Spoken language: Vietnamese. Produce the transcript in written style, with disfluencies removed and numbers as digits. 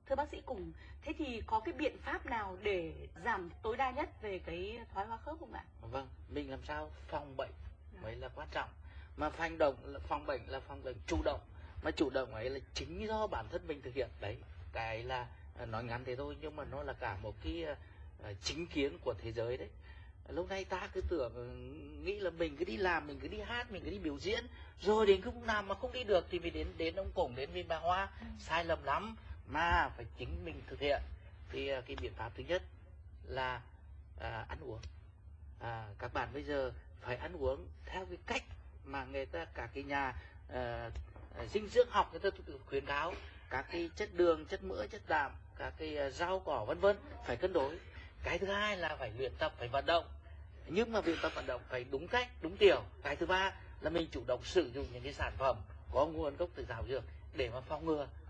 Thưa bác sĩ Cùng, thế thì có cái biện pháp nào để giảm tối đa nhất về cái thoái hóa khớp không ạ? Vâng, mình làm sao phòng bệnh Dạ. mới là quan trọng. Mà phòng bệnh là phòng bệnh chủ động. Mà chủ động ấy là chính do bản thân mình thực hiện. Đấy, cái là nói ngắn thế thôi, nhưng mà nó là cả một cái chính kiến của thế giới đấy. Lâu nay ta cứ tưởng nghĩ là mình cứ đi làm, mình cứ đi hát, mình cứ đi biểu diễn, rồi đến lúc nào mà không đi được thì mình đến ông Cổng, đến viên bà Hoa. Sai lầm lắm, mà phải chính mình thực hiện. Thì cái biện pháp thứ nhất là ăn uống. Các bạn bây giờ phải ăn uống theo cái cách mà người ta, cả cái nhà dinh dưỡng học người ta khuyến cáo, các cái chất đường, chất mỡ, chất đạm, các cái rau cỏ vân vân phải cân đối. Cái thứ hai là phải luyện tập, phải vận động, nhưng mà luyện tập vận động phải đúng cách, đúng kiểu. Cái thứ ba là mình chủ động sử dụng những cái sản phẩm có nguồn gốc từ thảo dược để mà phòng ngừa